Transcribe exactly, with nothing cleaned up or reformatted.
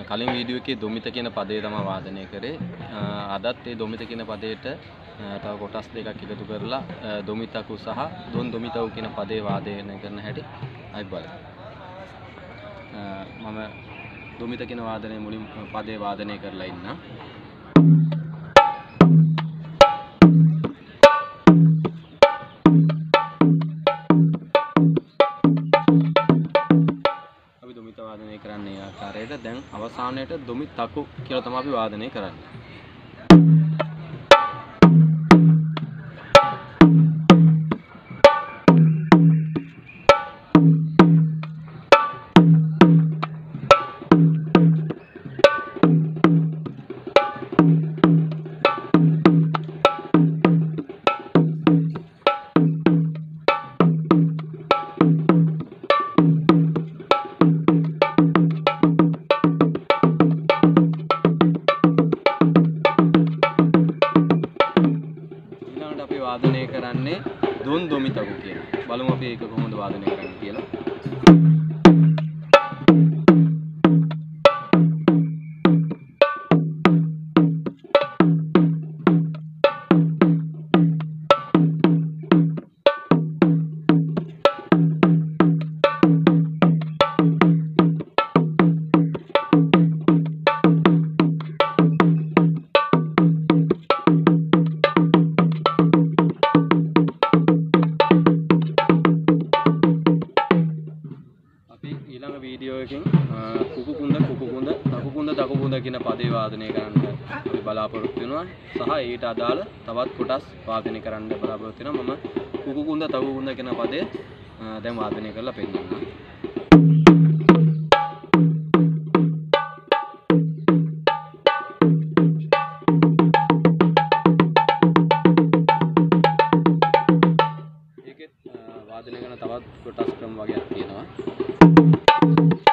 කලින් වීඩියෝ එකේ දොමිත කියන පදේ තමයි වාදනය කරේ. අදත් ඒ දොමිත කියන පදයට තව කොටස් දෙකක් එකතු කරලා දොමිතකු සහ දොන් දොමිතව් කියන පදේ වාදනය කරන හැටි අයි බලමු. මම දොමිත කියන වාදනයේ මුලින් පදේ වාදනය කරලා ඉන්නම්. අපි දොමිත වාදනය කරන්නේ ආකාරයට දැන් අවසානයේට දොමිතකු කියලා තමයි අපි වාදනය කරන්නේ. වාදනය කරන්නේ දොන් දොමිතකු කියන. බලමු අපි ඒක කොහොමද වාදනය කරන්නේ කියලා. ඊළඟ වීඩියෝ එකෙන් කුකු කුඳ කුකු කුඳ තකු කුඳ තකු කුඳ කියන පදේ වාදනය කරන්න අපි බලාපොරොත්තු වෙනවා සහ ඊට අදාළ තවත් කොටස් වාදනය කරන්න බලාපොරොත්තු වෙනවා. මම කුකු කුඳ තකු කුඳ කියන පදේ දැන් වාදනය කරලා පෙන්නන්නම්. ඒකෙත් වාදනය කරන තවත් කොටස් ක්‍රම වගේක් තියෙනවා.